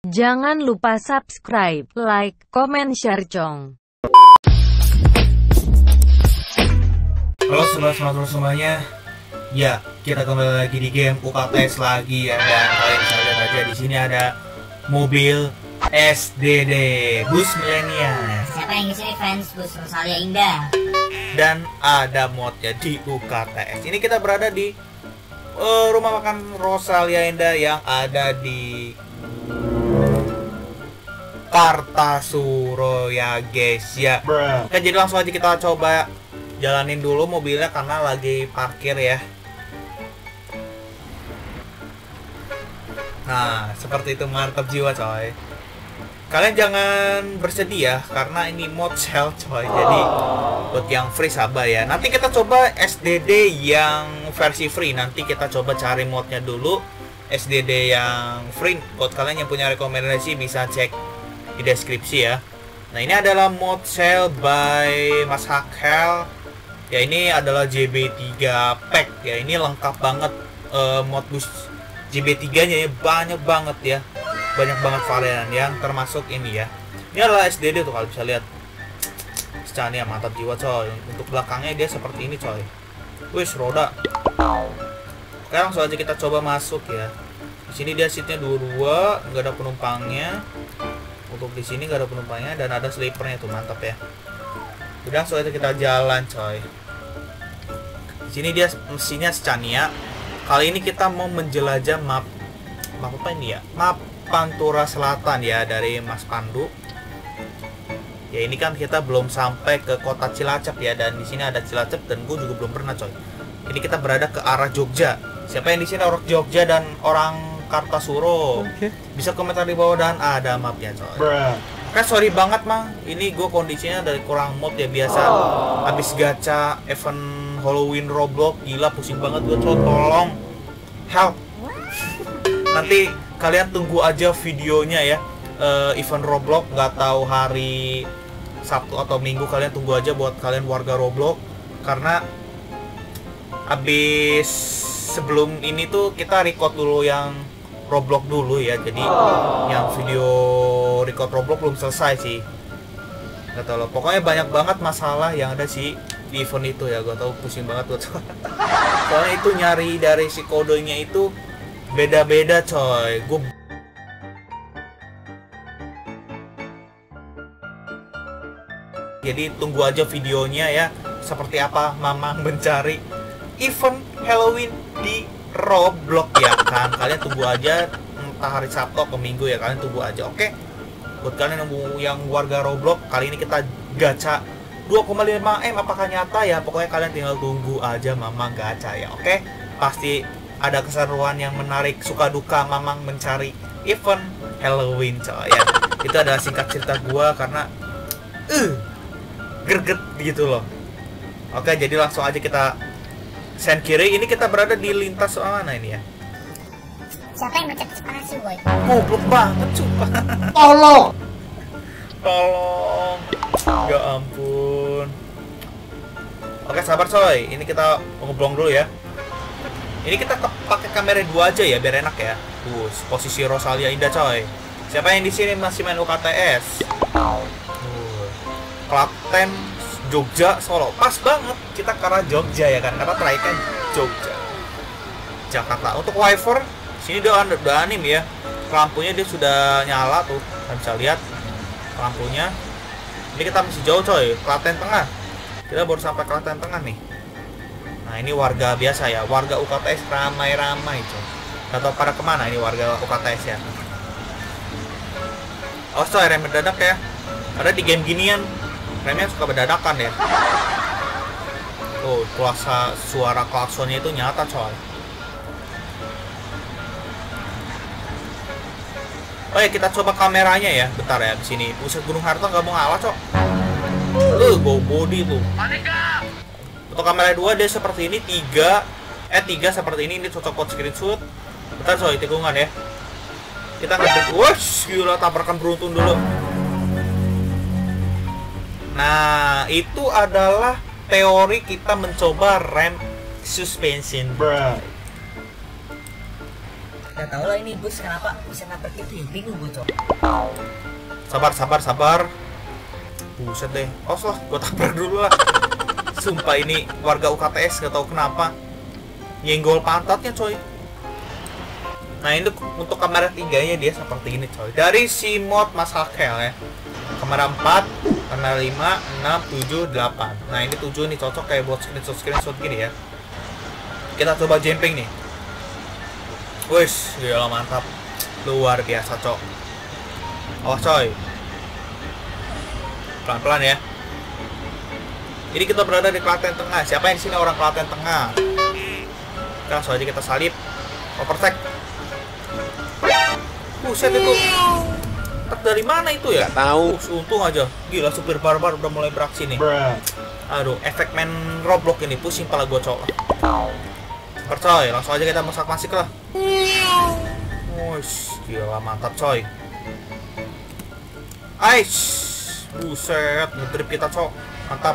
Jangan lupa subscribe, like, komen, share, cong. Halo sobat-sobat semuanya. Ya, kita kembali lagi di game UKTS lagi ya. Dan kalian bisa lihat aja di sini ada mobil SDD, bus milenial. Siapa yang di sini fans bus Rosalia Indah? Dan ada modnya di UKTS. Ini kita berada di rumah makan Rosalia Indah yang ada di Kartasuro ya guys ya. Oke, jadi langsung aja kita coba jalanin dulu mobilnya karena lagi parkir ya. Nah, seperti itu, mantap jiwa coy. Kalian jangan bersedih ya, karena ini mod sale coy. Jadi buat yang free sabar ya. Nanti kita coba SDD yang versi free. Nanti kita coba cari modnya dulu. SDD yang free, buat kalian yang punya rekomendasi bisa cek di deskripsi ya. Nah, ini adalah mod sale by Mas Hakel. Ya, ini adalah JB3 pack ya. Ini lengkap banget mod bus JB3-nya ya, banyak banget ya. Banyak banget varian yang termasuk ini ya. Ini adalah SDD tuh, kalau bisa lihat. Scania mantap jiwa coy. Untuk belakangnya dia seperti ini coy. Wih, roda. Oke, langsung aja kita coba masuk ya. Di sini dia seatnya dua-dua, nggak ada penumpangnya. Untuk di sini nggak ada penumpangnya dan ada sleepernya tuh, mantap ya. Udah, langsung aja kita jalan coy. Di sini dia mesinnya Scania. Kali ini kita mau menjelajah map apa ini ya? Map Pantura Selatan ya, dari Mas Pandu. Ya, ini kan kita belum sampai ke kota Cilacap ya, dan di sini ada Cilacap dan gue juga belum pernah coy. Ini kita berada ke arah Jogja. Siapa yang di sini orang Jogja dan orang Kartasuro? Bisa komentar di bawah dan ada mapnya coy. Kan sorry banget mang, ini gue kondisinya dari kurang mood ya, biasa. Habis gacha event Halloween Roblox, gila pusing banget gue coy, tolong help. Nanti kalian tunggu aja videonya ya, event Roblox, nggak tahu hari Sabtu atau Minggu, kalian tunggu aja buat kalian warga Roblox. Karena habis sebelum ini tuh kita record dulu yang Roblox dulu ya, jadi yang video record Roblox belum selesai sih. Gak tau loh, pokoknya banyak banget masalah yang ada sih di event itu ya. Gue tau pusing banget buat soalnya itu nyari dari si kodenya itu beda-beda coy. Jadi tunggu aja videonya ya, seperti apa Mamang mencari event Halloween di Roblox ya kan. Kalian tunggu aja, entah hari Sabtu atau Minggu ya, kalian tunggu aja. Oke, buat kalian yang warga Roblox, kali ini kita gacha 2,5M. Apakah nyata ya? Pokoknya kalian tinggal tunggu aja Mamang gacha ya. Oke, pasti ada keseruan yang menarik. Suka duka Mamang mencari event Halloween coy ya. Itu adalah singkat cerita gua karena greget gitu loh. Oke, jadi langsung aja kita sen kiri. Ini kita berada di lintas mana ini ya? Siapa yang mencet spasi boy? Goblok banget sumpah. Tolong. Ya ampun. Oke, sabar coy. Ini kita ngobrol dulu ya. Ini kita pakai kamera 2 aja ya biar enak ya. Posisi Rosalia Indah coy. Siapa yang di sini masih main UKTS? Klaten, Jogja, Solo. Pas banget kita ke arah Jogja ya kan. Karena trayeknya Jogja, Jakarta. Untuk wiper sini udah anim ya. Lampunya dia sudah nyala tuh. Kalian bisa lihat lampunya. Ini kita masih jauh coy, Klaten Tengah. Kita baru sampai Klaten Tengah nih. Nah, ini warga biasa ya, warga UKTS ramai-ramai coy. Gak tau pada kemana ini warga UKTS ya. Oh coy, rem mendadak ya. Ada di game ginian remnya suka berdadakan ya. Oh, suara klaksonnya itu nyata coy. Oh ya, kita coba kameranya ya, bentar ya di sini. Buset, Gunung Harto nggak mau ngalah cok. Go body tuh. Untuk kamera 2 dia seperti ini, 3 seperti ini. Ini cocok buat screenshot. Bentar coy, tikungan ya. Kita ngedek, wush, gila, tabrakan beruntun dulu. Nah, itu adalah teori kita mencoba rem suspension. Gak tau lah ini bus kenapa bisa nabrak itu ya, bingung gue coy. Sabar. Buset deh. Lah, gua tabrak dulu lah. Sumpah ini warga UKTS gak tahu kenapa nyenggol pantatnya coy. Nah ini untuk kamera 3 nya dia seperti ini coy. Dari si mod Mas Hakel ya. Kamera 4, kamera 5, 6, 7, 8. Nah ini 7 nih cocok kayak buat screenshot gini ya. Kita coba jumping nih. Wih, gila mantap. Luar biasa cok. Awas coy. Pelan-pelan ya. Ini kita berada di Klaten Tengah. Siapa yang di sini orang Klaten Tengah? Langsung aja kita salip. Overtake. Buset itu. Tak dari mana itu ya? Gak tahu. Untung aja. Gila supir barbar udah mulai beraksi nih. Aduh, efek main Roblox ini pusing pala gue cok. Percoy, langsung aja kita masuk lah. Wush, gila mantap coy. Aish, buset, ngetrip kita cok, mantap.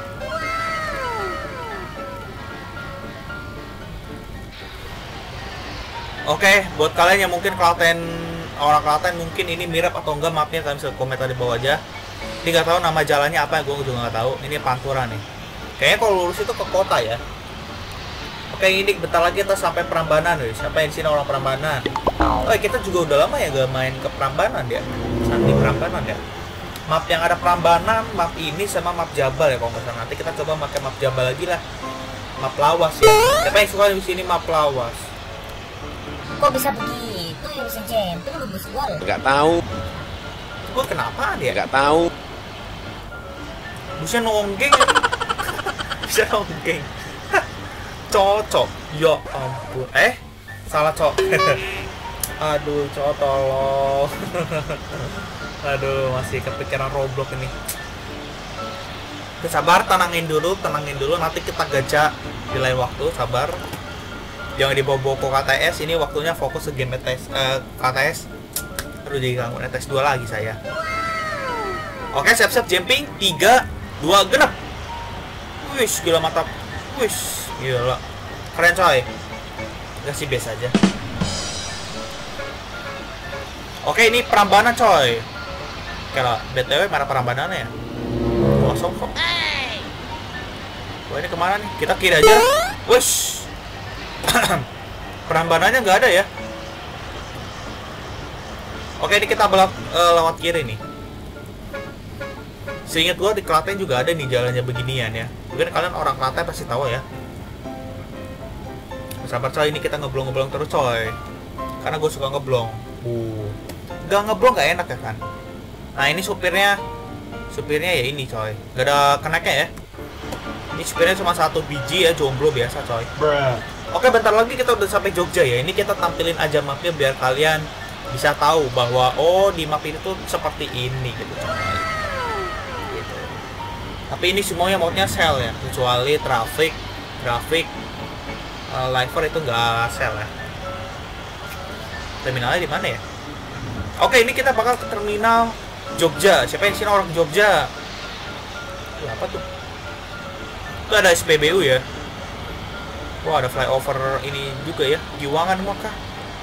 Oke, buat kalian yang mungkin orang Klaten mungkin ini mirip atau enggak mapnya, kalian bisa komentar di bawah aja. Ini nggak tahu nama jalannya apa, gue juga nggak tahu. Ini Pantura nih. Kayaknya kalau lurus itu ke kota ya. Oke, ini bentar lagi kita sampai Prambanan nih. Siapa yang di sini orang Prambanan? Oh, kita juga udah lama ya gak main ke Prambanan ya. Sandi Prambanan ya. Map yang ada Prambanan, map ini sama map Jabal ya kalau nggak salah. Nanti kita coba pakai map Jabal lagi lah. Map Lawas ya. Siapa yang suka di sini map Lawas? Kok bisa begitu ya, bisa jantung lu bus gua. Gak tahu. Gue kenapa dia? Gak tahu. Bisa nonggeng ya. Bisa nonggeng. Cocok. Ya ampun. Salah cok. Aduh, cok tolong. Aduh, masih kepikiran Roblox ini. Sabar, tenangin dulu. Nanti kita gajah di lain waktu. Sabar. Jangan dibawa-bawa ke KTS. Ini waktunya fokus ke game KTS. Aduh, jadi ganggu netes 2 lagi saya. Oke, siap-siap jumping. 3, 2, genap. Wish, gila mantap. Wish, gila. Keren coy. Gak sih, biasa aja. Oke, ini Prambanan coy. Kalau BTW mana Prambanannya ya? Kosong kok. Wah, ini kemana nih? Kita kiri aja. Wish. Prambanannya nggak ada ya. Oke, ini kita lewat kiri nih. Seingat gua di Klaten juga ada nih jalannya beginian ya. Mungkin kalian orang Klaten pasti tahu ya. Sabar coy, ini kita ngeblong terus coy. Karena gue suka ngeblong. Gak ngeblong gak enak ya kan. Nah ini supirnya ya ini coy. Gak ada keneknya ya. Ini supirnya cuma 1 biji ya, jomblo biasa coy. Oke, bentar lagi kita udah sampai Jogja ya. Ini kita tampilin aja mapnya biar kalian bisa tahu bahwa oh di map ini tuh seperti ini gitu coy. Gitu. Tapi ini semuanya modnya sel ya, kecuali traffic, grafik, Lifer itu nggak sel ya. Terminalnya di mana ya? Oke, ini kita bakal ke terminal Jogja. Siapa yang sini orang Jogja? Itu apa tuh? Itu ada SPBU ya. Wah, ada flyover ini juga ya. Giwangan maka.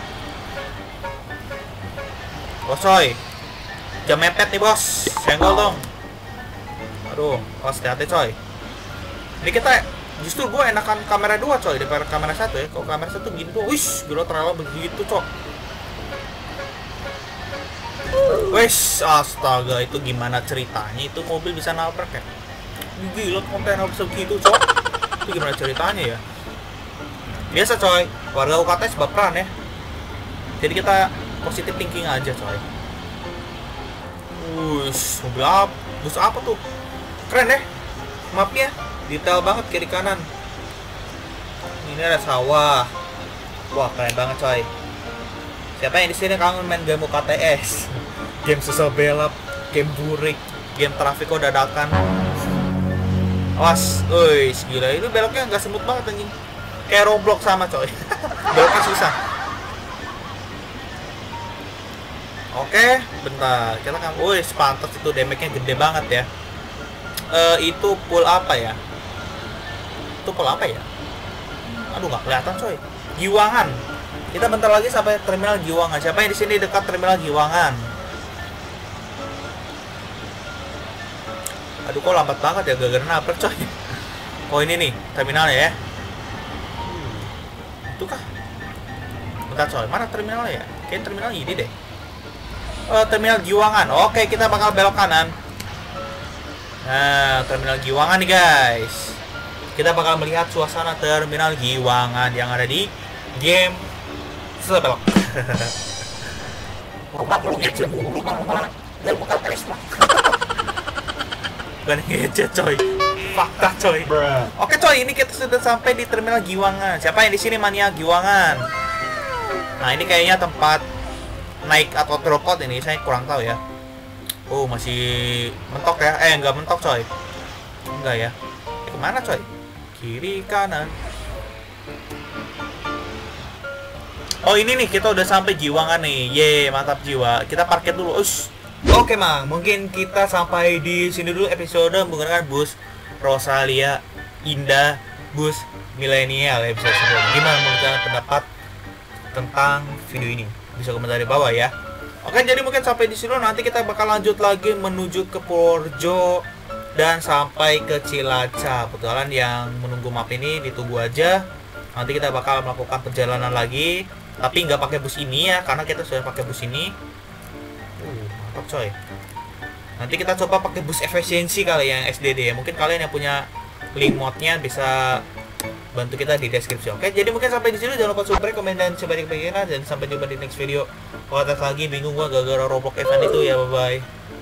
Bos coy. Jam mepet nih bos. Senggol dong. Aduh, awas hati coy. Ini kita justru gue enakan kamera 2 coy daripada kamera 1 ya. Kalau kamera 1 gini tuh, wish, gila terlalu begitu cok. Wish, astaga, itu gimana ceritanya? Itu mobil bisa nabrak ya? Gila, kontainer bisa begitu cok. Itu gimana ceritanya ya? Biasa coy, warga UKT baperan ya. Jadi kita positif thinking aja coy. Wish, mobil apa? Bus apa tuh? Keren ya mapnya. Detail banget kiri kanan. Ini ada sawah. Wah, keren banget coy. Siapa yang di sini kangen main game UKTS? Game susah belap, game burik, game trafiko dadakan. Awas, gila itu beloknya nggak smooth banget anjing. Kayak Roblox sama coy. Beloknya susah. Oke, bentar. Kita kan, pantas itu damage-nya gede banget ya. Itu pool apa ya? Itu pool apa ya? Aduh, nggak kelihatan coy. Giwangan. Kita bentar lagi sampai terminal Giwangan. Siapa yang di sini dekat terminal Giwangan? Aduh, kok lambat banget ya, gara-gara nabrak coy. Oh ini nih terminalnya ya. Itu kah? Bentar coy, mana terminalnya ya? Kayak terminal ini deh. Terminal Giwangan. Oke, kita bakal belok kanan. Nah, terminal Giwangan nih guys. Kita bakal melihat suasana terminal Giwangan yang ada di game Sebelok. Bukan ngecet coy, fakta coy. Oke coy, ini kita sudah sampai di terminal Giwangan. Siapa yang di sini mania Giwangan? Nah ini kayaknya tempat naik atau drop out ini, saya kurang tahu ya. Oh masih mentok ya? Nggak mentok coy. Enggak ya? Kemana coy? Kiri kanan. Oh ini nih kita udah sampai Giwangan nih. Ye, mantap jiwa. Kita parkir dulu. Oke Mang, mungkin kita sampai di sini dulu episode menggunakan bus Rosalia Indah, bus milenial episode sebelumnya. Gimana menurut pendapat tentang video ini? Bisa komentar di bawah ya. Oke, jadi mungkin sampai di sini nanti kita bakal lanjut lagi menuju ke Purworejo dan sampai ke Cilacap. Kebetulan yang menunggu map ini ditunggu aja. Nanti kita bakal melakukan perjalanan lagi, tapi nggak pakai bus ini ya, karena kita sudah pakai bus ini. Mantap coy. Nanti kita coba pakai bus efisiensi kali yang SDD ya. Mungkin kalian yang punya link modnya bisa bantu kita di deskripsi. Oke, jadi mungkin sampai di sini. Jangan lupa subscribe, komen dan sebanyak-banyaknya, dan sampai jumpa di next video. Kalau lagi bingung gua gara-gara Roblox event itu ya, bye bye.